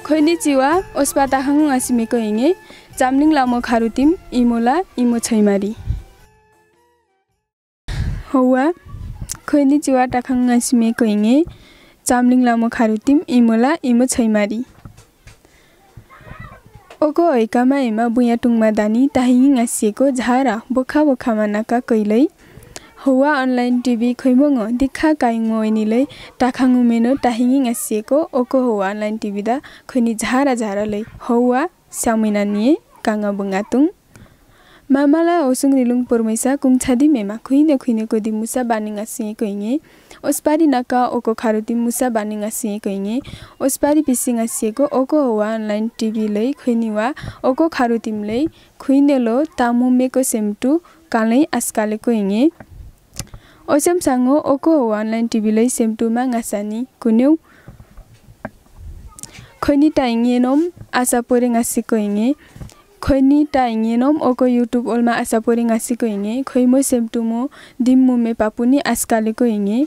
खोइनिचिवा ओस्पाता खङ आसिमेको हिङे चामलिङ लामो खारुतिम इमो ला इमो chhaimari हौवा खोइनिचिवा टाखङ आसिमेको हिङे चामलिङ लामो खारुतिम इमो ला इमो chhaimari ओको हैकामा हेमा बुयाटुङमा दानी ताहिङ आसिएको झारा बोखा बोखामा नाका कइलै हौवा अनलाइन टिभी खैमोङ दिखा काइङो एनिलै टाखाङु मेनो ताहिङ आसिएको ओको हौवा अनलाइन टिभी दा खैनि झारा झारा लै हौवा स्यामिनानिए काङा बुंगातुङ मामाला ओसुङ रिलुङ परमैसा कुङछादि मेमा खुइने खुइनेको दि मुसा बानिङ आसिएको हिङे ओस्पारी नाका ओको खारुति मुसा बानिङ आसिएको हिङे ओस्पारी पिसिङ आसिएको ओको हौवा अनलाइन टिभी लै खैनिवा ओको खारुतिम लै खुइनेलो तामुमेको सेमटु कालै आस्कालेको हिङे ओसम सांगो ओको हौवा अनलाइन टिभी लै सेमटुमा ngaसानी कुन्यौ खैनि टाइङेनोम आशा पोरेङ आसिको हिङे खैनि टाइङेनोम ओको युट्युब ओलमा आशा पोरेङ आसिको हिङे खैमो सेमटुमो दिममुमे पापुनी आस्कालेको हिङे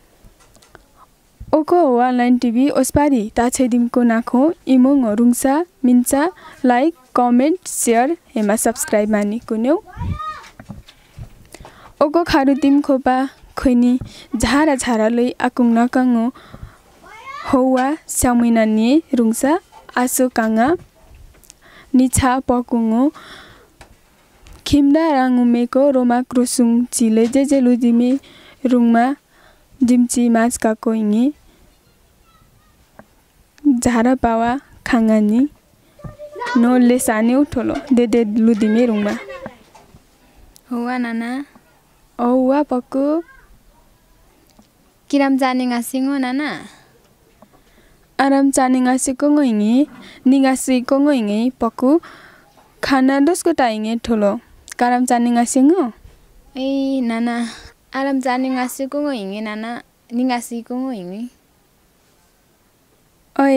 ओको हौवा अनलाइन टिभी ओस्पारी ताछैदिमको नाखो इमोङ रुङसा मिन्चा लाइक कमेन्ट शेयर हेमा सब्स्क्राइब मानी कुन्यौ ओको खारुतिम खोपा खैनि झारा झारा लै आकुङ नाकाङो हौवा स्यामिनानि रुङसा आसो काङा निछा पकुङो खिमदा राङुमेको रोमा क्रोसुङ चिले जे लुदिमे रुङमा जिमची माछ काको हिङे झारा पावा खाङानी नो लेसाने उठोलो दे लुदिमे रुङमा हौवा नाना औवा पक्कु किराम जाने ngasingo नाना आराम चाने ngaसिको ngइङे निगासिको ngइङे पक्कु खाना दसको टाइङे ठोलो काराम चाने ngasingo ए नाना आराम जाने ngaसिको ngइङे नाना निगासिको ngइङे ओइ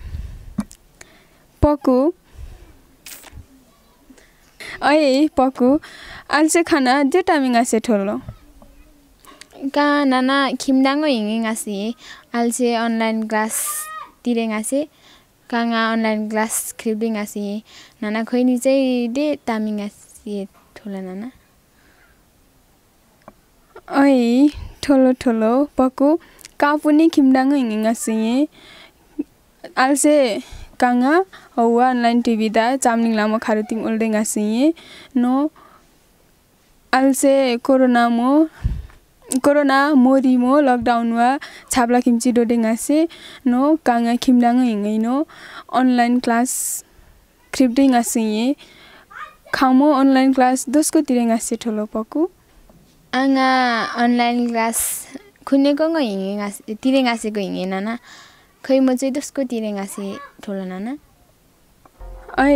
पक्कु आलसे खाना जे टाइमिङ आसे ठोलो का नाना खिमदाङो हिङे ngasi आलसे अनलाइन क्लास तिरे ngasi काङा अनलाइन क्लास क्रिप्टिङ ngasi नाना खैनि चाहिँ दे तामिङ ngasi ठोला नाना ओइ ठोलो पक्कु कापुनी खिमदाङो हिङे ngasi आलसे काङा हौवा अनलाइन टिभी दा चामलिङ लामो खारुतिम उल्डे ngasi नो आलसे कोरोना मोरिमो लकडाउन वा छाप्ला खिमची डोडे ngasi नो काङा खिमदाङो हिङै नो अनलाइन क्लास क्रिप्टिङ ngasi खामो अनलाइन क्लास दसको तिरे ngasi ठोलो पक्कु आङा अनलाइन क्लास खुनेको हिङे ngasi तिरे ngasi को हिङे नाना खै म चाहिँ दसको तिरे ngasi ठोलो नाना ऐ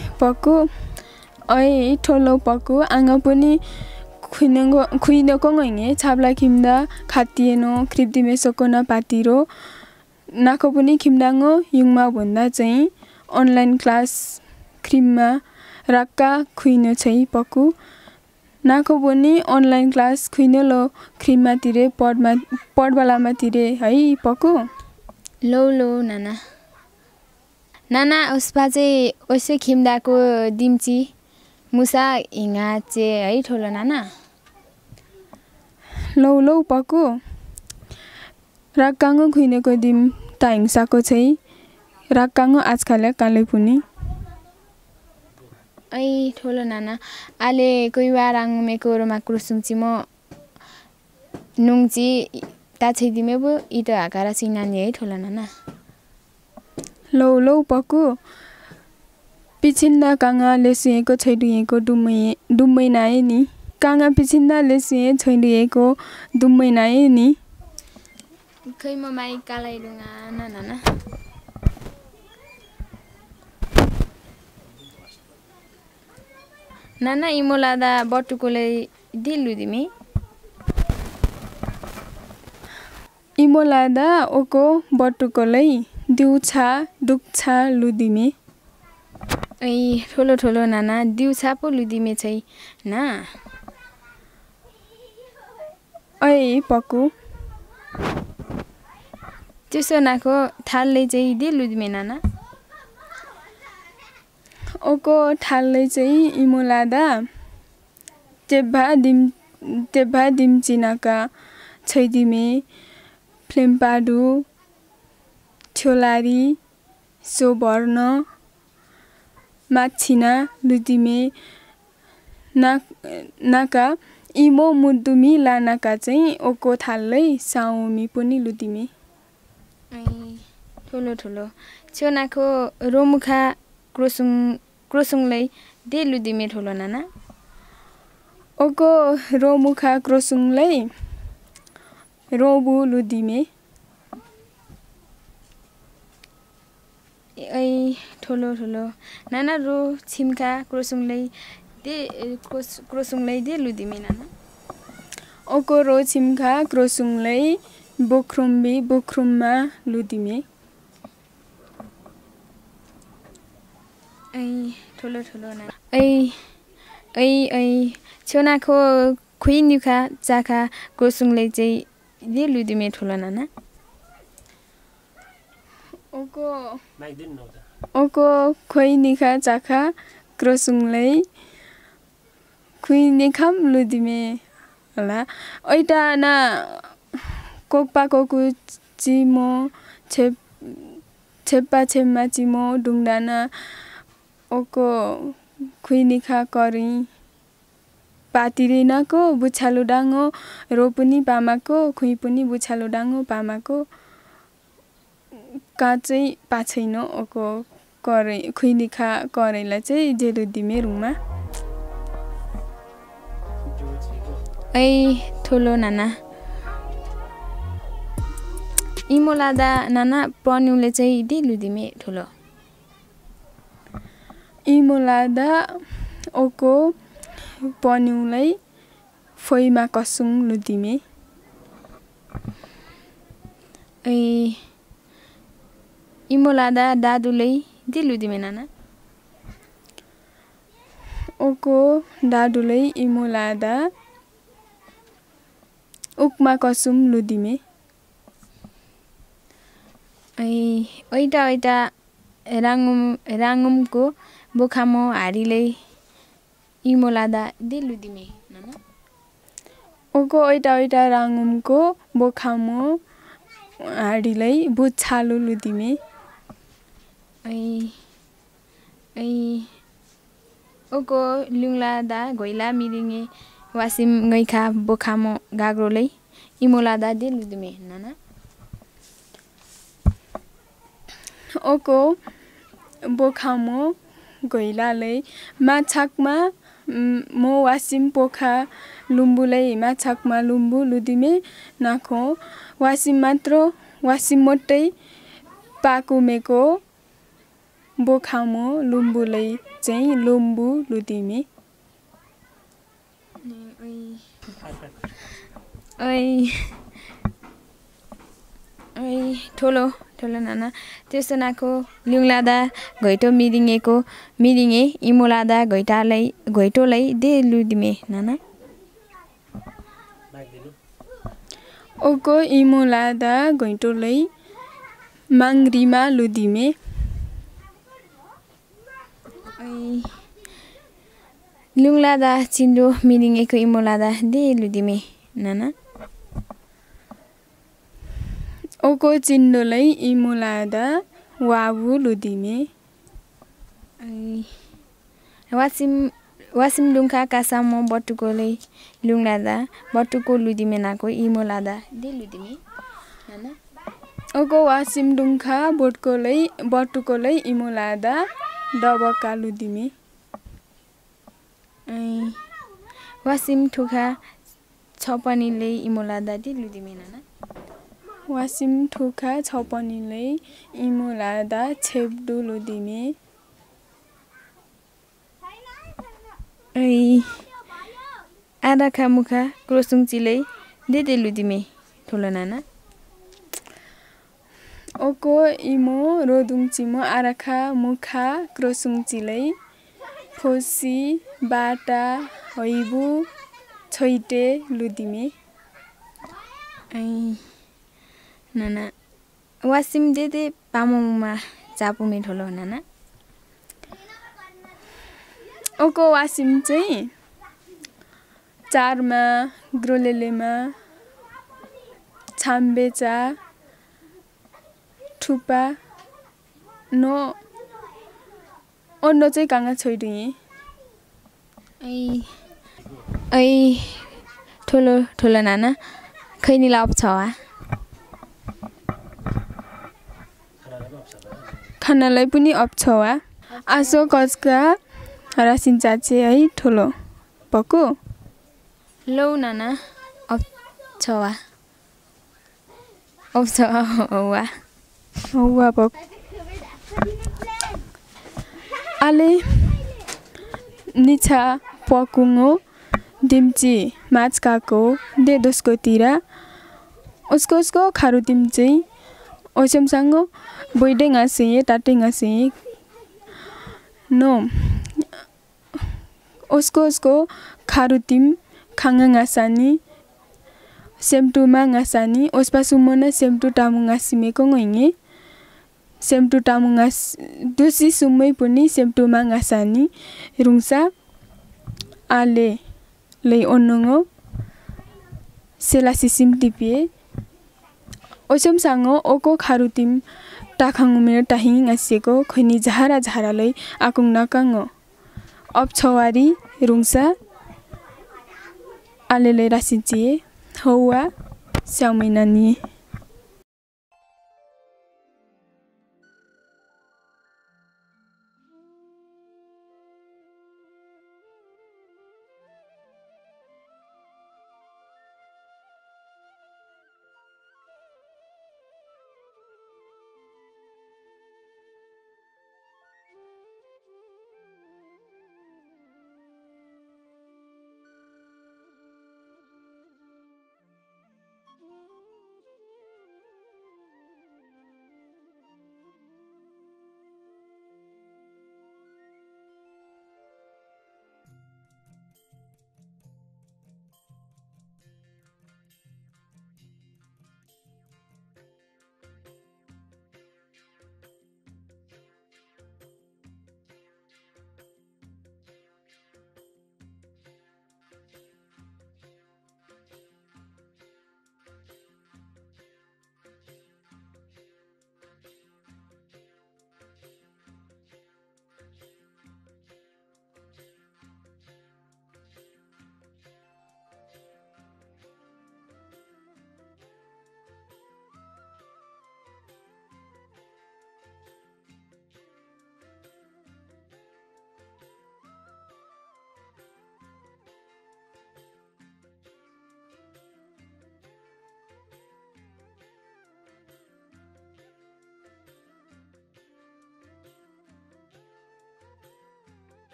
ठोलो पक्कु आङा पनि खुइनेको ngइङे छाप्ला खिमदा खातिएनो क्रिप्टिमे सोकोना पातिरो नाको पनि खिमदाङो युङमा भन्दा चाहिँ अनलाइन क्लास क्रिममा राक्का खुइनो छै पक्कु नाको पनि अनलाइन क्लास खुइनेलो क्रिममा तिरे पडवालामा तिरे है पक्कु लो नाना उसपा चाहिँ ओसे खिमदाको दिम्ची मुसा हिङा चे है ठोलो नाना लौ पक्कु राक्काङो खुइनेको दिम ताइङसाको छै राक्काङो आजखाले काले पुनी ऐ ठोलो नाना आले कोही वाराङ मेको रोमा क्रुसुङची म नुङची ताछैदिमे बो इतो आकारा सिनानी है ठोलो नाना लौ पक्कु पिछिन्दा काङा लेसिएको छैडुएको दुम्मै नाए नि काङा पिछिन्दा लेसिए छैडुएको दुम्मै नाए नि खै म माइ कालाई रुङा नाना नाना इमोलादा बटुकोले दिलु दिमी इमोलादा ओको बटुकोलै दिउछा दुक्छा लुदिमे ऐ ठोलो नाना दिउछा पो लुदिमे छै ना ऐ पक्कु त्यसो नाको थालले चाहिँ दे लुदिमे नाना ओको ठाल्लै चाहिँ इमोलादा तेब्भा दिमचिनाका छैदिमे फ्लेम्पाडु ठ्योलारी सोभर्न माछिना लुदिमे नाका इमो मुद्दुमी लानाका चाहिँ ओको थाल्लै साउमी पनि लुदिमे ठुलो ठुलो छेउनाको रोमुखा क्रोसुङलै दे लुदिमे ठुलो नाना ओको रोमुखा क्रोसुङलै रोबु लुदिमे ठुलो ठुलो नाना रो छिमका क्रोसुङलै दे लुदिमे नाना ओको रो छिमका क्रोसुङलै बोख्रुममा लुदिमे ठुलो ठुलो नाना छेउनाको खुइनिखा चाखा क्रोसुङलै चाहिँ दे लुदिमे ठुलो नाना ओको खुइनिखा चाखा क्रोसुङलै खुइनिखाम लुदिमे होला ओइटा ना कोक्पा कोकु चिमो छेप्पा छेम्मा चिमो डुङडाना ओको खुइनिखा करी पातिरिनाको बुछालु डाङो रो पनि पामाको खुइ पनि बुछालु डाङो पामाको काचै पाछैन ओको करे खुइनिखा करेला चाहिँ जेलुदिमे रुङमा ठुलो नाना इमोलादा नाना पन्युले चाहिँ दे लुदिमे ठुलो इमोलादा ओको पन्युलाई फोइमा कसुङ लुदिमे इमोलादा दादुलै दे लुदिमे नाना ओको दादुलै इमोलादा उकमा कसुम लुदिमे ओइटा राङुमको बोखामो हारीलै इमोलादा दे लुदिमे नाना ओको ओइटा राङुमको बोखामो हारीलै बुछालु लुदिमे ओको लुङलादा घोइला मिरिङे वासिम ngैखा बोखामो गाग्रोलै इमोलादा दे लुदिमे नाना ओको बोखामो घोइलालै माछाकमा मो वासिम पोखा लुम्बुलै माछाकमा लुम्बु लुदिमे नाखो वासिम मोट्टै पाकुमेको बोखामो लुम्बुलै चाहिँ लुम्बु लुदिमे ठुलो ठुलो नाना त्यसो नाको लुङलादा घैटो मिरिङे इमोलादा घैटोलै दे लुदिमे नाना ओको इमोलादा घैटोलै माङ्ग्रीमा लुदिमे लुङलादा चिन्डो मिरिङेको इमोलादा दे लुदिमे नाना ओको चिन्डोलै इमोलादा वाबु लुदिमे वासिम डुङखा कासामो बटुकोलै लुङलादा बटुको लुदिमे नाको इमोलादा दे लुदिमे नाना ओको वासिम डुङखा बटुकोलै इमोलादा डबका लुदिमे वासिम ठुखा छपनीलै इमोलादा दे लुदिमे नाना वासिम ठुखा छपनीलै इमोलादा छेप्डु लुदिमे आराखा मुखा क्रोसुङचिलै दे लुदिमे ठुलो नाना ओको इमो रोदुङचिमो आराखा मुखा क्रोसुङचिलै फोसी बाटा हैबु छैटे लुदिमे नाना वासिम दे पामुङमा चापुमे ठुलो नाना ओको वासिम चाहिँ 4 मा ग्रोलेलेमा छाम्बेचा ठुपा नो ओन्नो चाहिँ कांगा छोइदि ऐ ठुलो ठुलो नाना खैनिला अप्छवा खानालाई पनि अप्छवा आसो कचका रासिन्छ चाहिँ है ठुलो पको लौ नाना अप्छवा हौवा हौवा पक आले निछा पकुङो दिम्ची माचकाको दे दोस्को तिरा उसको खारु दिम चाहिँ ओसमसँग बोइडे ngaसे ताटे ngaसे नो उसको खारु दिम खाङा ngaसानी सेमटु मा ngaसानी ओसपा सुमना सेमटु टामु ngaसिमेको ngइङे सेमटु टामु ngaस दुसी सुमै पनि सेमटु मा ngaसानी रुङसा आले लै ओन्नङो सेलासिसिम टिपिए ओसमसँग ओको खारुतिम टाखाङु मेरो टाहिङ ngaसेको खैनी झारा झारालै आकुङ नकाङो अप्छवारी रुङसा आलेलै रासिचिए हौवा स्याउमैनानी